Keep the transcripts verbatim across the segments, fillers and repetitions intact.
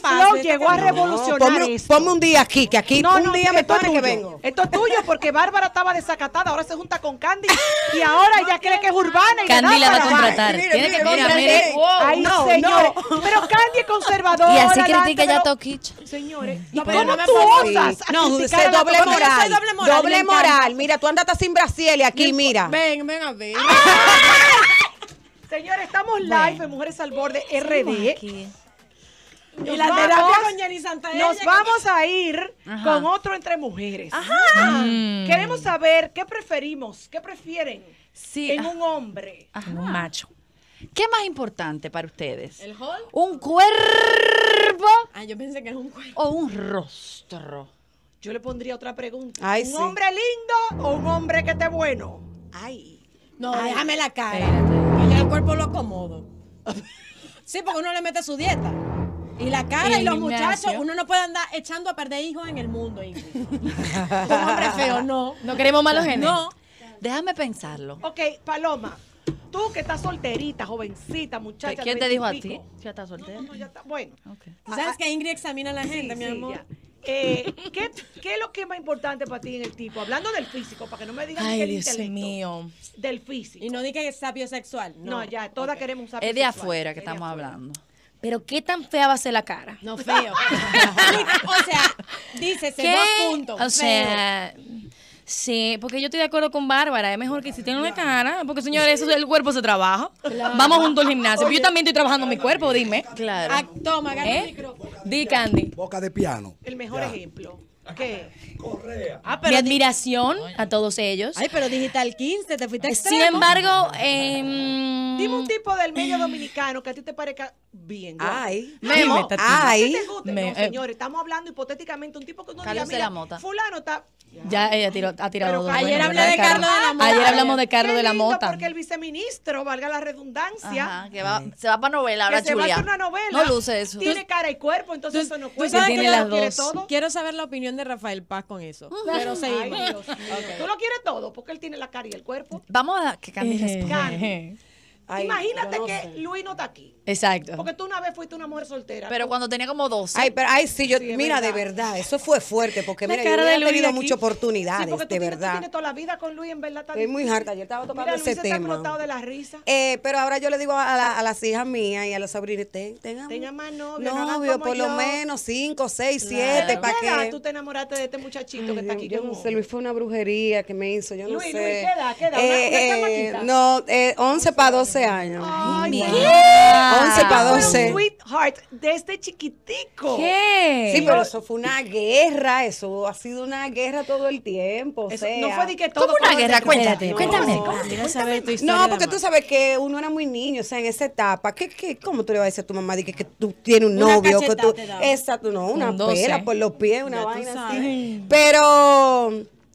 Flow llegó a revolucionar no, ponme, esto. Ponme un día aquí, que aquí no, un no, día me esto es pone que tuyo. vengo. Esto es tuyo porque Bárbara estaba desacatada, ahora se junta con Candy y ahora ella cree que es urbana y Candy le la da va a para contratar. Mire, Tiene mire, que mire, contratar. mire. Wow. Ay, no, señores, no. pero Candy es conservadora. Y así delante critica de ya lo- Toquicha. Señores, ¿y No, pero cómo no me tú pongas- osas a No, criticar usted a la doble persona? moral. Yo soy doble moral, Doble me encanta. moral. Mira, tú andas hasta sin Brasil y aquí, mira. Ven, ven a ver. Señores, estamos live en Mujeres al Borde R D. Aquí. Nos Y la vamos- terapia con Jenny Santaella. Nos vamos a ir Ajá. con otro entre mujeres. Mm. Queremos saber qué preferimos, qué prefieren Sí, en ah. un hombre. Ajá. Un macho. ¿Qué es más importante para ustedes? ¿El hall? ¿Un cuerpo Ah, yo pensé que era un cuerpo. o un rostro? Yo le pondría otra pregunta. Ay, ¿Un sí. hombre lindo o un hombre que esté bueno? Ay. No, déjame la cara. Espérate. Que ya el cuerpo lo acomodo. Sí, porque uno le mete su dieta. Y la cara El y los gimnasio. muchachos, uno no puede andar echando a perder hijos en el mundo, Ingrid. Un hombre feo, no. No queremos malos genes. No. Déjame pensarlo. Ok, Paloma, tú que estás solterita, jovencita, muchacha. ¿Quién de te dijo a veintipico. ti? ¿Ya estás soltera? No, no, ya está. Bueno. Ok. ¿Tú sabes que Ingrid examina a la gente, Sí, mi sí, amor? ya. Eh, ¿qué, ¿Qué es lo que es más importante para ti en el tipo? Hablando del físico, para que no me digan que Ay, el Dios intelecto. mío. Del físico. Y no di que es sapio sexual. No, No, ya, todas Ok. queremos un sapio Es de sexual. afuera que Es de estamos afuera. hablando. Pero qué tan fea va a ser la cara. No, feo. O sea, dice, se dos puntos. O sea, sí, porque yo estoy de acuerdo con Bárbara. Es mejor que si tiene una cara, porque señores, eso, el cuerpo se trabaja. Vamos juntos al gimnasio. Pero yo también estoy trabajando mi cuerpo, dime. Claro. Ah, toma, agarra el ¿Eh? micrófono. Di, Candy. Boca de piano. El mejor ejemplo. ¿Qué? Ah, Mi pero di- admiración a todos ellos. Ay, pero Digital quince, te fuiste Sin extremo. embargo, em, Dime un tipo del medio dominicano que a ti te parezca bien. guapo. Ay. Memo. Ay. ¿Qué te guste? Me- no, eh. señores, estamos hablando hipotéticamente un tipo que no diga, Carlos de mira, la Mota. fulano está... ya ella tiró, ha tirado Pero dos ayer buenas, hablé ¿verdad, de Carlos de la Mota. Ayer hablamos de Carlos Qué de la lindo, Mota. porque el viceministro, valga la redundancia, Ajá, que va, se va para novela ahora, que se va a Julia. hacer una novela, No luce eso. tiene cara y cuerpo, entonces Tú- eso no tú cuenta. sabes que Ella las lo quiere dos. todo. Quiero saber la opinión de Rafael Paz con eso. Pero Ay, seguimos. Dios mío. Tú lo quieres todo, porque él tiene la cara y el cuerpo. Vamos a que Candy responda. Candy. Ay, Imagínate yo no que sé. Luis no está aquí. Exacto. Porque tú una vez fuiste una mujer soltera. Pero Tú- cuando tenía como doce. Ay, pero ay, sí, yo, Sí, es mira, verdad. de verdad, eso fue fuerte, porque La mira, yo cara de hubiera Luis tenido aquí. muchas Sí, oportunidades, porque tú de tienes, tú verdad. tienes toda la vida con Luis, en verdad. está Estoy muy difícil. harta, ayer estaba tocando Mira, ese Luis está tema. explotado de la risa. Eh, pero ahora yo le digo a, la- a las hijas mías y a los sobrinos, ten, tengan Tengan más novio, no hagan novio, como por lo yo. menos cinco, seis, ¿De siete, ¿para qué edad qué? tú te enamoraste de este muchachito que está aquí? Yo con no vos? sé, Luis, fue una brujería que me hizo, yo no Luis, sé. Luis, ¿qué edad? ¿Qué edad? ¿Una- una chamaquita? no, eh, once para doce años. Ay, mi- wow. once para Fue doce. un sweetheart desde chiquitico. ¿Qué? Sí, pero eso fue una guerra, eso ha sido una guerra todo el tiempo, o Eso sea. no fue de que todo ¿Cómo una fue guerra? de- Cuéntate, No. cuéntame. Quiero saber tu historia. No, de porque amor. tú sabes que uno era muy niño, o sea, en esa etapa, ¿qué, qué, ¿cómo tú le vas a decir a tu mamá de que, que tú tienes un Una novio? Que cachetada tú, te daba. exacto, no, una Un doce. pela por los pies, una Ya tú vaina sabes. así. Pero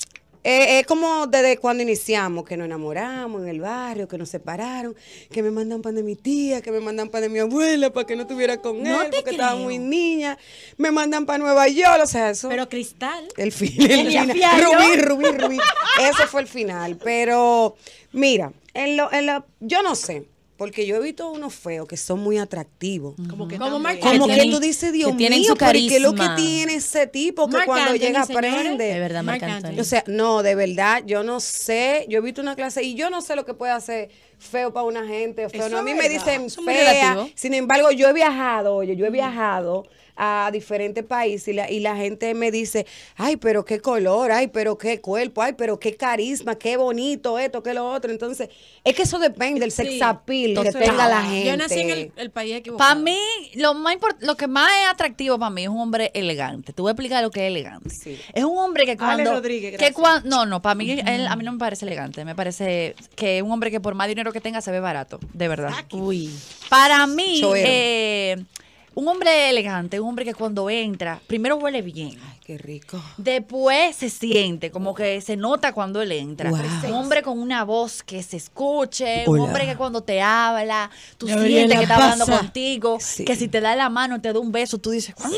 eh, es como desde cuando iniciamos, que nos enamoramos en el barrio, que nos separaron, que me mandan pan de mi tía, que me mandan pan de mi abuela para que no estuviera con No él, te porque estaba creo. muy niña, me mandan para Nueva York, o sea, eso. Pero Cristal. El fin, el Ella final. fiayo. Rubí, Rubí, Rubí. Ese fue el final. Pero, mira, en lo, en la, yo no sé, porque yo he visto unos feos que son muy atractivos. Como que Como tan Marc bueno. Como Que que tienen- tú dices, Dios que tienen mío, su pero ¿y qué es lo que carisma. tiene ese tipo que Marc cuando Anthony, llega señores. aprende? De verdad, Marc Marc Anthony. Anthony. O sea, no, de verdad, yo no sé. Yo he visto una clase y yo no sé lo que puede hacer feo para una gente. O feo. Eso No, a mí es me verdad. dicen Eso es muy fea. relativo. Sin embargo, yo he viajado, oye, yo he viajado a diferentes países y la, y la gente me dice, ay, pero qué color, ay, pero qué cuerpo, ay, pero qué carisma, qué bonito esto, qué lo otro. Entonces, es que eso depende del sex Sí, appeal que total. tenga la gente. Yo nací en el, el país equivocado. Para mí, lo más import- lo que más es atractivo para mí es un hombre elegante. Te voy a explicar lo que es elegante. Sí. Es un hombre que cuando... Rodríguez, que gracias. cuan- no, no, para mí, él, a mí no me parece elegante. Me parece que es un hombre que por más dinero que tenga se ve barato, de verdad. Uy. Para mí, Choero. eh, un hombre elegante, un hombre que cuando entra, primero huele bien. Ay, qué rico. Después se siente, como que se nota cuando él entra. Wow. Un hombre con una voz que se escuche, un Hola. hombre que cuando te habla, tú Gabriela, sientes que está hablando pasa. contigo, Sí. que si te da la mano, te da un beso, tú dices, "Mm,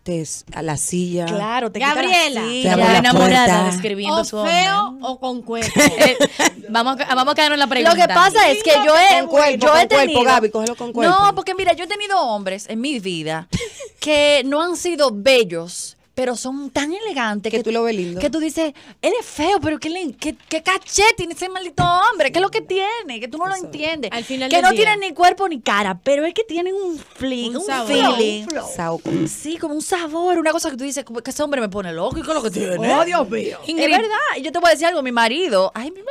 te a la silla. Claro, te Gabriela. quita la Te silla, abre ya la enamorada puerta. describiendo O su hombre. feo o con cuerpo. Eh, Vamos, a- vamos a quedarnos en la pregunta. Lo que pasa es que yo he, Con cuerpo, yo he con cuerpo, tenido, Gaby, cógelo con cuerpo. No, porque mira, yo he tenido hombres en mi vida que no han sido bellos, pero son tan elegantes Que tú lo ves lindo. Que tú dices, él es feo, pero qué, le- qué, qué caché tiene ese maldito hombre, qué es lo que tiene, que tú no lo entiendes. Al final que del no día. tiene ni cuerpo ni cara, pero es que tienen un flick, Un un, sabor. feeling. Sauco. Sí, como un sabor, una cosa que tú dices, como que ese hombre me pone loco y qué es lo que tiene. Oh, Dios mío. Es verdad, y yo te voy a decir algo, mi marido, ay, mi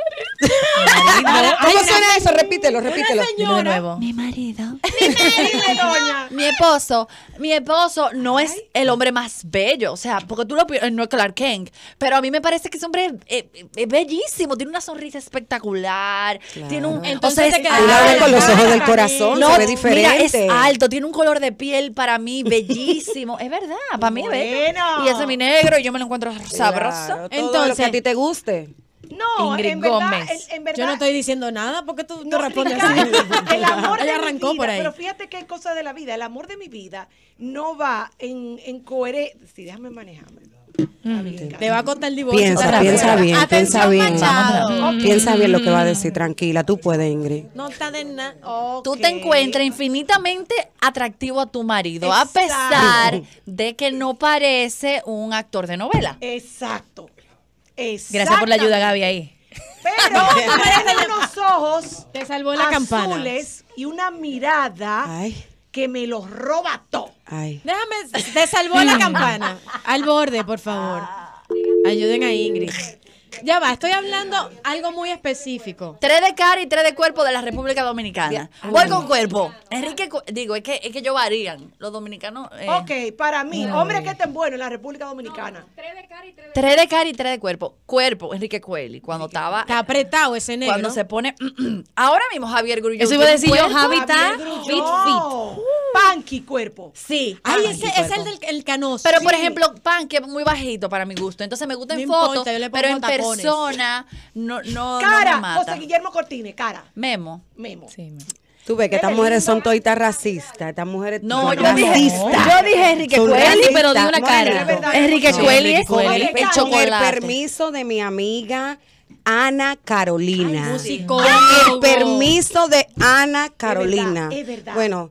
marido. ¿Cómo suena eso? Repítelo, repítelo. Dilo de nuevo. Mi marido. Dime, doña. Mi esposo, mi esposo no es el hombre más bello, o sea, porque tú lo pi- eh, no es Clark Kent, pero a mí me parece que ese hombre es, es- es bellísimo, tiene una sonrisa espectacular, tiene un, Entonces o sea, te es quedas- Tú la ves con los Ay, ojos del Camila. corazón, no, se ve diferente. mira, es alto, tiene un color de piel para mí bellísimo, es verdad, para mí es bello. Bueno. Y ese es mi negro y yo me lo encuentro sabroso. Claro, todo Entonces- lo que a ti te guste. No, Ingrid en verdad, Gómez. en, en verdad. Yo no estoy diciendo nada porque tú te No, respondes Ricardo, así. el amor de Ella mi arrancó vida, por ahí. pero fíjate que hay cosas de la vida. El amor de mi vida no va en, en coherencia. Sí, déjame manejarme. Está bien, Te va a contar el divorcio. Piensa, Está piensa rápido. bien, piensa Atención, bien. Machado. Piensa bien lo que va a decir, tranquila, tú puedes, Ingrid. No está de nada. Tú Ok. te encuentras infinitamente atractivo a tu marido, a Exacto. pesar de que no parece un actor de novela. Exacto. Gracias por la ayuda, Gaby, ahí. Pero tiene unos ojos Te salvó la campana. azules y una mirada Ay, que me los roba todo. ay. Déjame, te salvó la campana. Al borde, por favor. Ayuden a Ingrid. Ya va, estoy hablando algo muy específico. Tres de cara y tres de cuerpo de la República Dominicana. Voy con cuerpo. Enrique, Cu- digo, es que, es que ellos varían. Los dominicanos. eh, Ok, para mí, hombres que estén buenos en la República Dominicana. Tres de cara y tres de cuerpo. Cuerpo, Enrique Cueli. Cuando estaba. Está apretado ese negro. Cuando se pone. Ahora mismo Javier Grullón. Eso iba a tiene decir un yo, cuerpo. Javi está Javier fit, Grullón. fit. Panqui cuerpo. Sí. Ay, Ah, ese sí, es el cuerpo. del el canoso. Pero, por Sí. ejemplo, Pan, que es muy bajito para mi gusto. Entonces me gusta en No fotos, importa, yo le pongo pero en tacones. persona no, no, no Cara, me mata. José Guillermo Cortines, cara. Memo. Memo. Sí, mi- Tú ves que estas Eres mujeres lindo. son toditas racistas. Estas mujeres No, son yo dije, racistas. yo dije Enrique Son Cueli, racistas. pero di una No, cara. no, es verdad. Enrique Sí, Cueli Enrique es Cueli, Oye, el con Con el chocolate. permiso de mi amiga Ana Carolina. Ay, Con musicólogo. el permiso de Ana Carolina. Es verdad, es verdad. Bueno,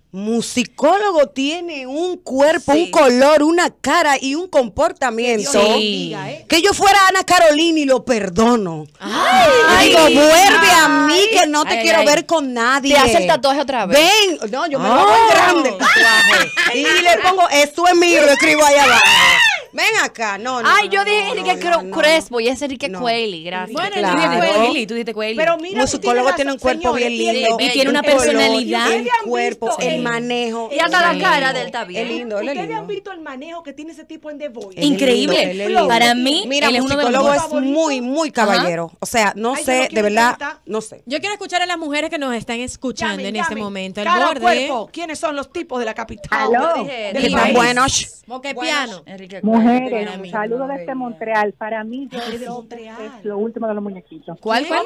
musicólogo tiene un cuerpo, Sí. un color, una cara y un comportamiento. Dios lo Sí. bendiga, ¿eh? Que yo fuera Ana Carolina y lo perdono. Ay. Digo, vuelve a mí que no te Ay, ay, quiero ay. ver con nadie. Te hace el tatuaje otra vez. Ven, no, yo me lo hago en grande el tatuaje. Y le pongo, esto es mío, lo escribo ahí abajo. Ven acá, no, no. Ay, no, yo dije no, Enrique no, Cro- no, no. Crespo y es Enrique No. Cueli, gracias. Bueno, Claro. Tú dijiste Claro. Cueli, tú dijiste Cueli. Pero mira, Un tú musicólogo tienes tiene un razón, cuerpo bien señores, lindo. y tiene una el color, personalidad. El ¿Ustedes han cuerpo, visto el el- manejo. Y hasta la Sí. cara del está Es bien. lindo, él es ¿Ustedes han lindo. visto el manejo que tiene ese tipo en The Voice? Él es Increíble. lindo, él es lindo. Para mí, Mira, él es uno de los musicólogo mejores. es favoritos. muy, muy caballero. O sea, no Ay, yo sé, lo de quiero verdad, entrevistar. no sé. Yo quiero escuchar a las mujeres que nos están escuchando Llamen, en este llamen. momento. El Cara o borde. cuerpo. ¿Quiénes son los tipos de la capital? Yo dije, Del Que dije, tan país. buenos. Moque piano. Enrique Cueli. Mujeres, Para mí. saludos desde Montreal. Para mí, Ay, Joel de López Montreal. es lo último de los muñequitos. ¿Cuál, cuál?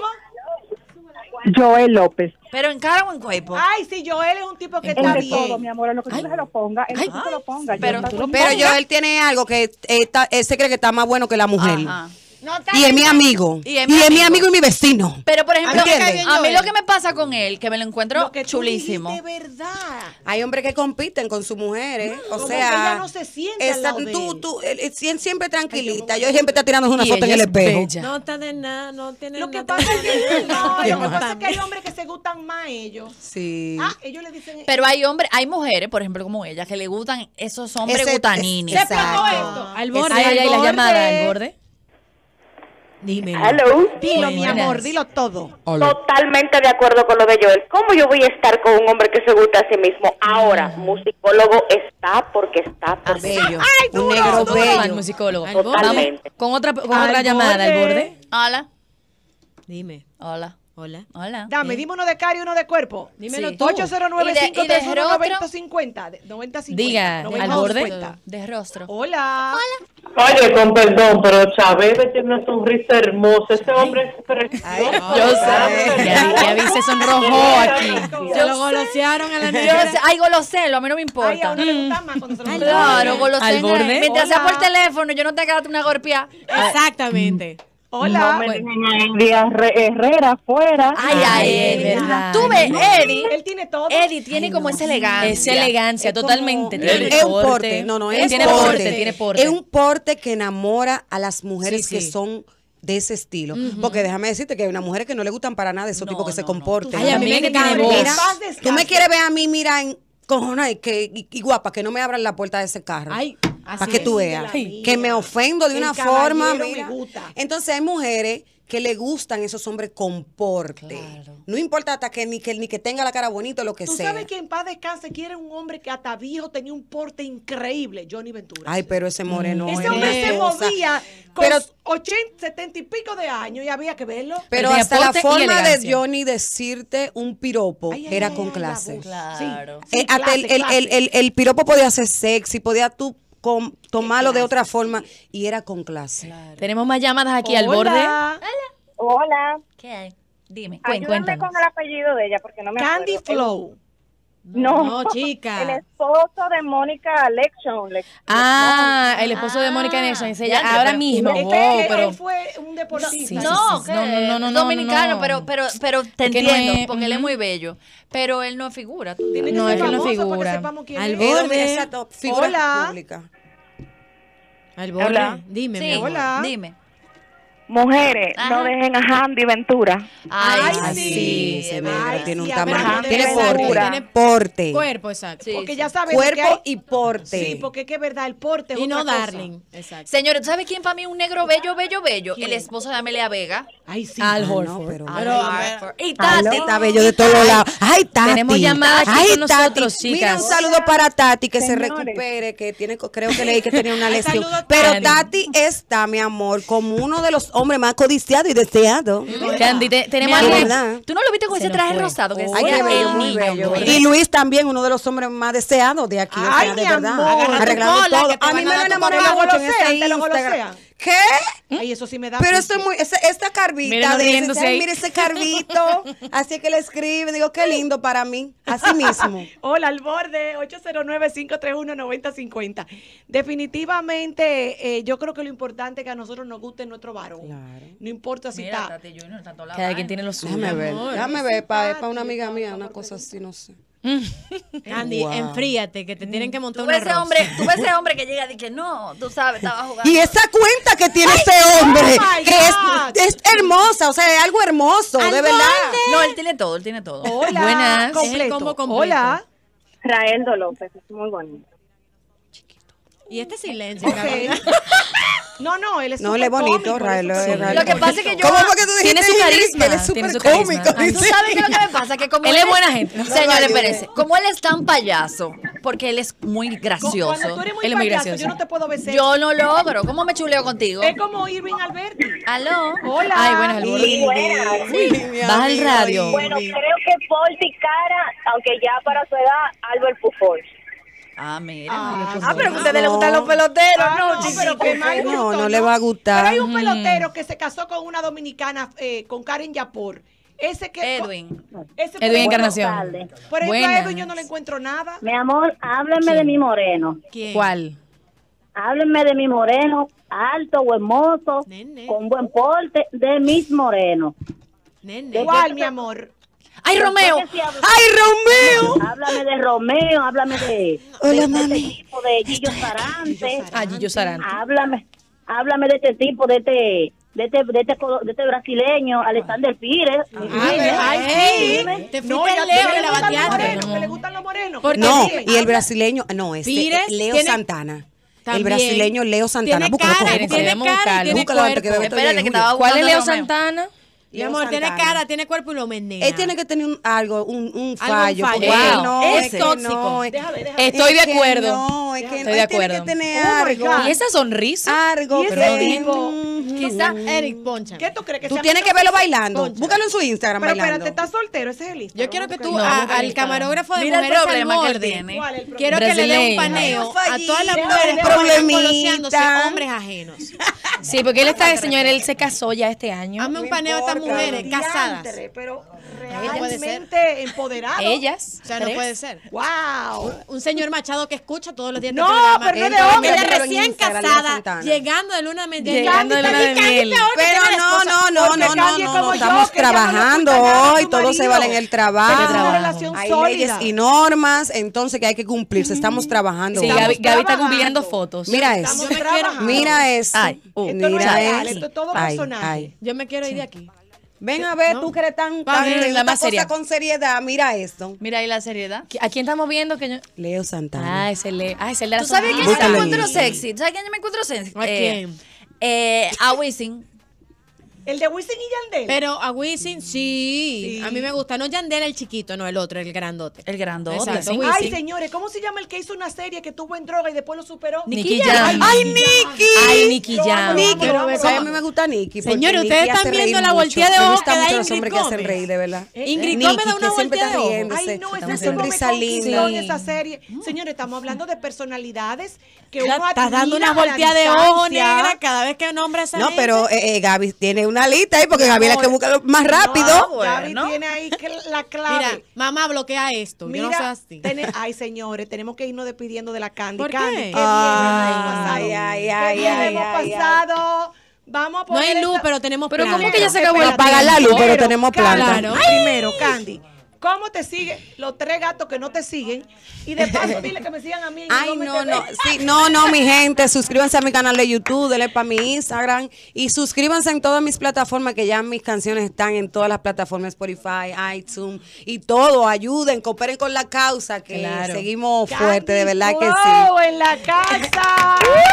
Joel López. Pero en cara o en cuerpo. Ay, sí, Joel es un tipo que Es está de bien. todo, mi amor, en lo que tú se lo ponga, en lo que tú se lo pongas. yo pero está tú lo contigo. Pero yo, él tiene algo que eh, está- él se cree que está más bueno que la mujer. Ajá. Y es mi amigo. Y Y es es mi mi amigo. amigo y mi vecino. Pero, por ejemplo, A mí me cae bien a mí Joel. lo que me pasa con él, que me lo encuentro Lo que tú chulísimo. dijiste es verdad. Hay hombres que compiten con sus mujeres. O Como sea, que ella no se siente al esa- lado de tú, él. tú, él- él siem- siempre tranquilita. Yo siempre está tirando una Y foto en ella el es espejo. bella. No está de nada, no tiene Lo que nada. pasa es que, no, Qué lo que pasa es mal. que hay hombres que se gustan más a ellos. Sí. Ah, ellos le dicen. Pero hay hombres, hay mujeres, por ejemplo, como ella, que le gustan esos hombres Ese- gutanini. ese- Se explotó Exacto. esto. Al borde. Ay, ay, ay, la borde. llamada, al borde. Dímelo. Hello. Dilo, mi Buenas. amor, dilo todo. Totalmente de acuerdo con lo de Joel. ¿Cómo yo voy a estar con un hombre que se gusta a sí mismo? Ahora, musicólogo está porque está Ah, porque bello. Ay, Un duro, negro duro. bello. Al musicólogo. Al borde. Vamos Totalmente. con otra, con Al otra llamada, al borde. borde. Hola, Dime. hola, Hola. hola. Dame, dime uno de cara y uno de cuerpo. Dímelo Sí. tú. ocho cero nueve, Y de- cinco y de tres uno, rostro. noventa cincuenta. noventa cincuenta. Diga, noventa al borde. cincuenta. De rostro. Hola. Oye, con perdón, pero Chávez tiene una sonrisa hermosa. Ese hombre es precioso. Yo sé. Ya, ya vi, se sonrojó aquí. Se lo golosearon a la Yo negra. sé, ay, goloselo, a mí no me Ay, a importa. uno le gusta más cuando se lo Claro, goloselo. Al borde. Mientras sea Hola. por teléfono, yo no te hago una golpeada. Exactamente. Hola. No me dejen a Eddie Herre- Herrera afuera. Ay, ay, es Eddie. verdad. Tú ves, Eddie. Él tiene todo. Eddie tiene como esa elegancia. Esa elegancia, Es como- totalmente. Tiene Es un porte, no, no, es tiene porte. porte, tiene porte. Es un porte que enamora a las mujeres Sí, que sí. son de ese estilo. Porque déjame decirte que hay unas mujeres que no le gustan para nada esos No, tipos que se no, no. comporten. Ay, a mí me También que tiene encanta. voz. Mira, Paz descanse. tú me quieres ver a mí, mira, en cojona y, que, y, y guapa, que no me abran la puerta de ese carro. Ay, así para que es. tú veas. Ay. Que me ofendo de El una forma. caballero me Mira. gusta. Entonces hay mujeres que le gustan esos hombres con porte. No importa hasta que ni que ni que tenga la cara bonita o lo que Tú sea. sabes que en paz descanse quiere un hombre que hasta viejo tenía un porte increíble, Johnny Ventura. Ay, pero ese moreno. Ese es hombre una se cosa. movía con Pero- ochenta, setenta y pico de años y había que verlo. Pero Tenía hasta la porte y forma de elegancia. Johnny decirte un piropo Ay, ay, era ay, con ay, clase. la voz. Claro. Sí, Eh, hasta el, clase, el- clase. el- el- el piropo podía ser sexy, podía tú com- tomarlo de otra forma y era con clase. Tenemos más llamadas aquí al borde. Hola. Hola. ¿Qué hay? Dime. Cuen- Ayúdame cuéntanos. con el apellido de ella porque no me Candy acuerdo. Flow. No, No, chica. El esposo de Mónica Lection. Lex- Ah, el esposo de Mónica Nelson. Es ella ya, ahora pero- mismo. Este, Wow, él pero fue un deportista. Sí, No, sí, sí. que No, no, no, no, no, dominicano, no. pero pero pero te Es que no entiendo, es- porque él es ujú. muy bello, pero él no figura. tú Tiene sabes. que No, ser es que no famoso para figura. que sepamos quién Al es. borde. Era, exacto, figura Hola. pública. Al borde. Hola. Dime, mi Sí, amor. Hola. dime. Mujeres, Ajá. no dejen a Handy Ventura. Ay, Ay, sí, sí, es se ve, verdad. Ay, tiene un sí, tamaño, pero tiene de porte, verdura. Tiene porte, Cuerpo, exacto. Sí, Porque sí. ya sabes cuerpo que hay- y porte. Sí, porque es que es verdad, el porte es Y no otra cosa. darling. Exacto. Señores, ¿tú sabes quién para mí es un negro bello, bello, bello? El esposo de Amelia Vega. Ay, sí. Al Ah, no, Horford. pero- Al Horford. Y Tati Tati. está bello de todos lados. Ay, Tati. Tenemos llamada aquí Ay, con nosotros, Tati. Mira, chicas. un saludo para Tati, que Señores. se recupere, que tiene, creo que leí que tenía una Ay, lesión. saludo, Pero Tati. Tati está, mi amor, como uno de los hombres más codiciados y deseados. Candy, te- tenemos De a alguien. verdad. ¿Tú no lo viste con Se ese nos traje fue. rosado que Ay, decía qué bello, el muy niño? bello. Mira. Y Luis también, uno de los hombres más deseados de aquí. o Ay, sea, de mi verdad. amor. Agarra tu Arreglando cola, todo. que te A van mí a me dar lo tu enamoraron cola. mucho en Te lo ese golosean, te lo Instagram. golosean. ¿Qué? Ay, eso sí me da. Pero pique. estoy muy, ese- esta carvita Mírenlo de ese, riéndose ay, ahí. mire ese carvito, así es que le escriben, digo, qué lindo para mí, así mismo. Hola, al borde, ocho cero nueve, cinco tres uno, nueve cero cinco cero. Definitivamente, eh, yo creo que lo importante es que a nosotros nos guste nuestro varón. Claro. No importa si Mira, está. Tati Junior, tanto la Cada vaina. quien tiene lo suyo. Déjame ver, amor, déjame ver para una amiga mía, una cosa así, no sé. Andy, Wow. enfríate, que te tienen que montar Tú un ves ese arroz. hombre, tú ves ese hombre que llega y dice, no, tú sabes, estaba jugando. Y esa cuenta que tiene ese hombre, my que God. es, es hermosa, o sea, es algo hermoso, de verdad. No, él tiene todo, él tiene todo. Hola. Buenas. Completo. Es el combo completo. Hola. Raeldo López, es muy bonito. Y este silencio, Ok. Gabriela. No, no, él es No, él es súper bonito, cómico, Rael. él es súper Rael. Lo que pasa es que yo- ¿Cómo fue que tú dijiste? Tiene su Ingrid? carisma, Él es tiene súper su carisma. cómico. Ay, ¿Tú dice. sabes qué es lo que me pasa? Que como Él es buena gente. Señores, Vaya. espérense. Como él es tan payaso, porque él es muy Cu- gracioso. Cuando tú eres muy Él es muy payaso, gracioso. yo no te puedo besar. Yo no logro. ¿Cómo me chuleo contigo? Es como Irving Alberti. Aló. Hola. Ay, buenas, al borde. Sí, mi Baja el amigo, radio. Bueno, Ingrid. creo que Paul Ticara, aunque ya para su edad, Albert Pujol. Ah, mira. Ah, pero que a ustedes les gustan los peloteros, Ah, ¿no, no, chiquito? pero que más No, gusto, no le va a gustar. Pero hay un pelotero que se casó con una dominicana, eh, con Karen Yapor. Ese que. Edwin. Ese por Edwin ejemplo- Encarnación. tardes. Por ejemplo, a Buenas. Edwin yo no le encuentro nada. Mi amor, háblenme de mi moreno. ¿Quién? ¿Cuál? Háblenme de mi moreno, alto, buen mozo, Nene. con buen porte, de mis morenos. Nene. Igual, mi amor. ¡Ay, Romeo! Después que si habla- ¡Ay, Romeo! Háblame de Romeo, háblame de, Hola, de, de mami. este tipo, de Gillo Sarante. Ah, Gillo Sarante. Háblame, háblame de este tipo, de este, de este, de este, colo- de este brasileño, Alexander Pires. Ay, ay, Ey, sí. te No, fuiste ya al Leo que y le la gustan los bateaste. morenos, que le gustan los morenos. Porque No, sí, y el brasileño, no, este Pires eh, Leo tiene- Santana. También. El brasileño Leo Santana. Tiene Búscalo, cara, búscalo, tiene búscalo. cara y tiene Búscalo antes que cuerpo. bebé te Espérate, llegue, que Julio. estaba ¿Cuál es buscando Leo Romeo. Santana? Mi amor, tiene cara, tiene cuerpo y lo menea. Él tiene que tener un, algo, un, un fallo. Algún fallo. porque Wow. no, Es es que tóxico. no, es- Déjame, déjame. Estoy de es que acuerdo. No, es que Estoy no, de él tiene acuerdo. que tener Oh my algo. God. Y esa sonrisa. Algo Y ese que tipo, Quizá Eric Poncha. ¿Qué tú crees que Tú sea tienes que verlo bailando. Concha. Búscalo en su Instagram Pero bailando. espérate, ¿estás soltero? Ese es el Instagram. Yo quiero que tú Vamos a No, a- busca el al Instagram. camarógrafo de Mira el mujeres al problema que él borde. tiene. ¿Cuál es el problema? Quiero que le dé un Brasileño. paneo a todas las Ay, mujeres que problemita. están coloseándose hombres ajenos. Sí, porque él está, señor, él se casó ya este año. Hazme un No paneo a estas importa. mujeres casadas. Diantre, pero puede ser. realmente empoderado. Ellas. O sea, no tres. puede ser. ¡Wow! Un señor Machado que escucha todos los días No, este programa. pero no Él de va a hombre. Ella meterlo en recién Instagram, Leo casada, Santana. llegando de luna de Llegando de luna de miel. Pero no, no, no, Porque no, no, Candy es no, como no, yo, estamos que ella no le trabajando oculta nada a hoy, su todo se marido. vale en el trabajo. Pero es una trabajo. relación Hay sólida. leyes y normas, entonces que hay que cumplirse. Estamos trabajando. Sí, hoy. Gaby, Gaby está trabajando. googleando fotos. Mira Estamos eso. Yo me quiero- trabajando. Mira eso. Ay, uh, Esto no es Mira real, eso. esto es todo Ay, personaje. ay. Yo me quiero ir de aquí. Ven a ver, ¿No? tú que eres tan, Va tan bien, de la esta más cosa seria. con seriedad. Mira esto. Mira ahí la seriedad. ¿A quién estamos viendo? Que yo... Leo Santana. Ah, es el, de- ah, es el de la ¿Tú sabes quién yo me Búscalo en encuentro Instagram. sexy? ¿Tú sabes quién yo me encuentro sexy? ¿A Eh, quién? eh, a Wisin. El de Wisin y Yandel. Pero a Wisin, sí. Sí. A mí me gusta. No Yandel el chiquito, no el otro, el grandote. El grandote. Exacto, sí. Wisin. Ay, señores, ¿cómo se llama el que hizo una serie que tuvo en droga y después lo superó? Nicky Jam. ¡Ay, Nicky! Ay, Nicky Lo amo, Jam. lo Nicky, amo, lo amo, ¿sabes? lo A amo. mí me gusta Nicky. porque Señores, Nicky ustedes hace están reír viendo la mucho. voltea de Me ojo gusta que da mucho los Ingrid hombres que hacen Gómez. reír, de verdad. Ingrid Nicky, Gómez da una que siempre voltea está de ojo. riéndose. Ay, no, ese Una tipo me sonrisa conquistó en linda. esa serie. Señores, estamos hablando de personalidades que Ya uno estás dando admira una a la voltea de ojo distancia. negra cada vez que nombra a esa No, gente. pero eh, eh, Gaby tiene una lista ahí porque Gaby es la que busca lo más rápido. No, bueno. Gaby tiene ahí cl- la clave. Mira, mamá, bloquea esto. Yo no soy así. tene- ay, señores, tenemos que irnos despidiendo de la Candy. ¿Por qué? Candy, qué bien Ay, hemos pasado. ay, ay, Qué ay, bien ay, hemos ay, pasado. Vamos a No poner hay luz, esta- pero tenemos Pero planta. ¿cómo que ya se acabó No el apaga la luz, pero Primero, tenemos Candy, planta. Claro. Primero, Candy, ¿cómo te siguen los tres gatos que no te siguen? Y de paso, dile que me sigan a mí. en Ay, Gómez no, T V. no, sí, no, no, mi gente, suscríbanse a mi canal de YouTube, denle para mi Instagram y suscríbanse en todas mis plataformas, que ya mis canciones están en todas las plataformas, Spotify, iTunes y todo. Ayuden, cooperen con la causa, que Claro. seguimos Candy fuerte, de verdad que Flow sí. en la casa.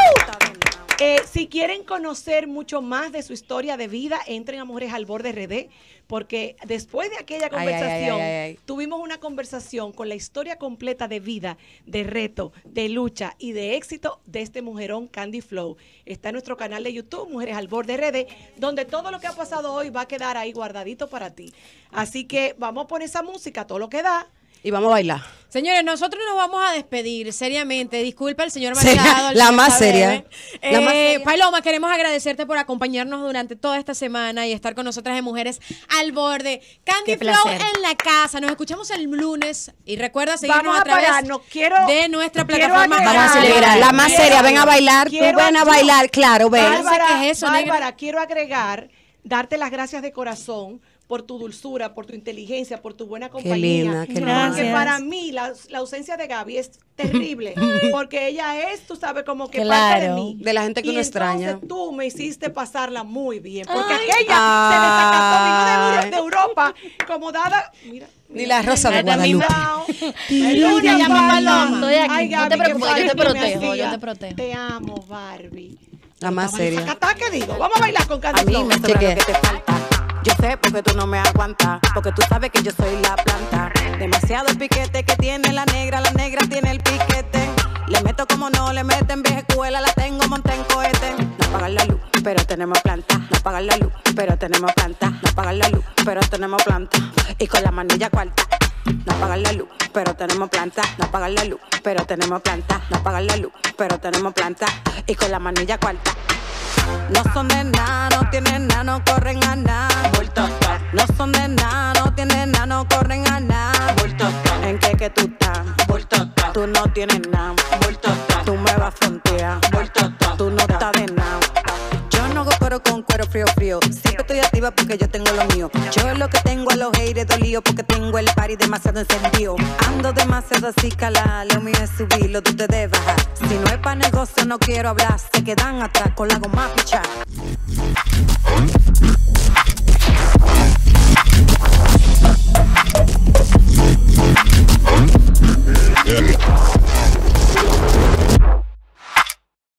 Eh, si quieren conocer mucho más de su historia de vida, entren a Mujeres al Borde R D, porque después de aquella Ay, ay, conversación, ay, ay, ay. tuvimos una conversación con la historia completa de vida, de reto, de lucha y de éxito de este mujerón Candy Flow. Está en nuestro canal de YouTube, Mujeres al Borde R D, donde todo lo que ha pasado hoy va a quedar ahí guardadito para ti. Así que vamos a poner esa música, todo lo que da. Y vamos a bailar. Señores, nosotros nos vamos a despedir seriamente. Disculpa el señor Seria- Machado. el la señor más seria. Sabebe. La más Eh, seria. Paloma, queremos agradecerte por acompañarnos durante toda esta semana y estar con nosotras en Mujeres al Borde. Candy Qué Flow placer. en la casa. Nos escuchamos el lunes y recuerda seguirnos Vamos a a través pararnos. Quiero- de nuestra quiero plataforma. agregar- Vamos a celebrar. La más seria, ven a bailar, tú Quiero- ven a bailar, claro, ven. Bárbara, ¿Qué es eso, Bárbara, negra? quiero agregar, darte las gracias de corazón por tu dulzura, por tu inteligencia, por tu buena compañía. linda, qué linda. Porque Gracias. para mí la, la ausencia de Gaby es terrible, porque ella es, tú sabes, como que Claro. parte de mí. De la gente que y uno entonces extraña. tú me hiciste pasarla muy bien, porque Ay. aquella se desacató, vino de, Euro- de Europa, como dada, mira. Ni la rosa de Ay, también Guadalupe. Aleluya, llama Paloma. Estoy aquí. Ay, No Gaby, te qué preocupes, yo te falta me protejo, hacía. yo te protejo. Te amo, Barbie. La más seria. ¿Qué digo? Vamos a bailar con Candy A mí Flow. me sobra lo que te falta. Yo sé porque tú no me aguantas, porque tú sabes que yo soy la planta. Demasiado el piquete que tiene la negra, la negra tiene el piquete. Le meto como no le meten, vieja escuela, la tengo monta en cohete. No apagan la luz, pero tenemos planta. No apagan la luz, pero tenemos planta. No apagan la luz, pero tenemos planta. Y con la manilla cuarta. No apagan la luz, pero tenemos planta. No apagan la luz, pero tenemos planta. No apagan la luz, pero tenemos planta. Y con la manilla cuarta. No son de nada, no tienen nada, no corren a nada. No son de nada, no tienen nada, no corren a nada. ¿En qué que tú estás? Tú no tienes nada. Tú me vas a frontear. Tú no estás de nada. Yo no hago coro con cuero frío frío. Siempre estoy activa porque yo tengo lo mío. Yo es lo que tengo a los haters dolido porque tengo el party demasiado encendido. Ando demasiado así cala, lo mío es subirlo, tú te debes bajar. Si no es para negocio no quiero hablar, se quedan atrás con la goma pichada.